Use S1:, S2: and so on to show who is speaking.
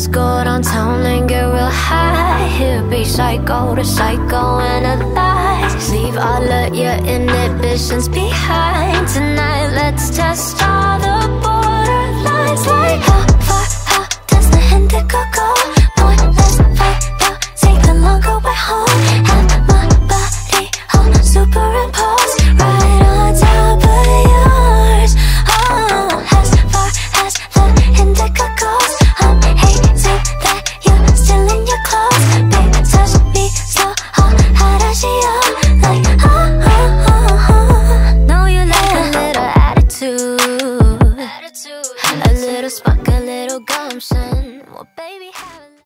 S1: Let's go downtown and get real high. Here be psycho to psychoanalyze. Leave all of your inhibitions behind. Tonight let's test all the borderlines. Like how far, how does the indigo go?